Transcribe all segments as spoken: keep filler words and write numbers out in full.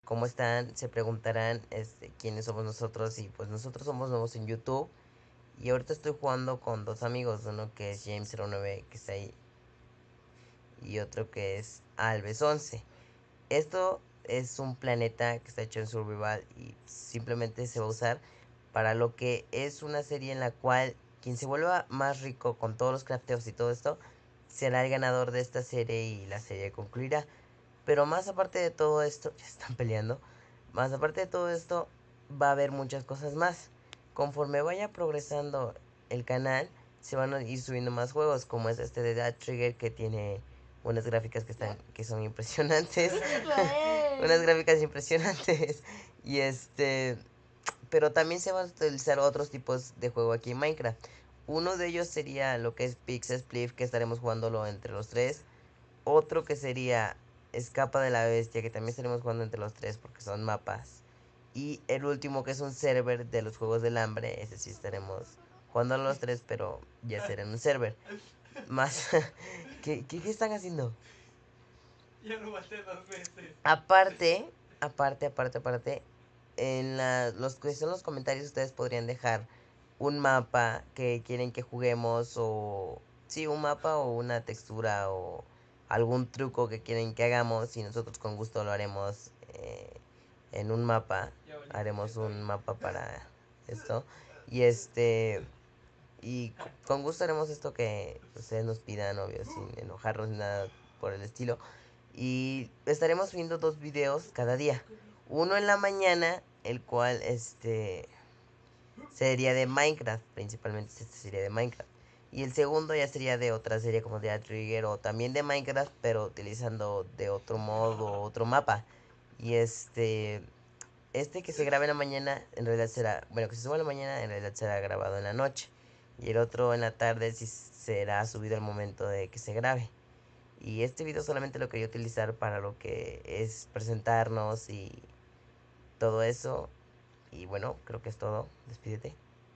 ¿Cómo están? Se preguntarán este, quiénes somos nosotros y pues nosotros somos nuevos en YouTube y ahorita estoy jugando con dos amigos, uno que es James cero nueve que está ahí y otro que es Alves once. Esto es un planeta que está hecho en survival y simplemente se va a usar para lo que es una serie en la cual quien se vuelva más rico con todos los crafteos y todo esto será el ganador de esta serie y la serie concluirá. Pero más aparte de todo esto, ya están peleando. Más aparte de todo esto, va a haber muchas cosas más. Conforme vaya progresando el canal, se van a ir subiendo más juegos, como es este de Dead Trigger que tiene unas gráficas que están que son impresionantes. Unas gráficas impresionantes. Y este, pero también se van a utilizar otros tipos de juego aquí en Minecraft. Uno de ellos sería lo que es Pixel Spliff, que estaremos jugándolo entre los tres. Otro que sería Escapa de la Bestia, que también estaremos jugando entre los tres porque son mapas. Y el último que es un server de los Juegos del Hambre, ese sí estaremos jugando a los tres, pero ya será en un server. Más... ¿Qué, qué, qué están haciendo? Ya lo maté dos veces. Aparte, aparte, aparte, aparte, en la, los que son los comentarios ustedes podrían dejar un mapa que quieren que juguemos o sí, un mapa o una textura o algún truco que quieren que hagamos y nosotros con gusto lo haremos eh, en un mapa. Haremos un mapa para esto y este y con gusto haremos esto que ustedes nos pidan, obvio, sin enojarnos ni nada por el estilo. Y estaremos subiendo dos videos cada día. Uno en la mañana, el cual este sería de Minecraft, principalmente este sería de Minecraft. Y el segundo ya sería de otra serie como de Trigger o también de Minecraft, pero utilizando de otro modo, otro mapa. Y este este que se graba en la mañana, en realidad será, bueno, que se suba en la mañana, en realidad será grabado en la noche. Y el otro en la tarde sí será subido al momento de que se grabe. Y este video solamente lo quería utilizar para lo que es presentarnos y todo eso. Y bueno, creo que es todo. Despídete.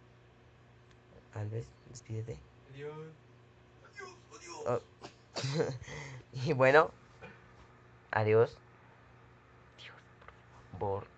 Alves, despídete. Adiós. Adiós, Oh. adiós. Y bueno, adiós. Dios, por favor.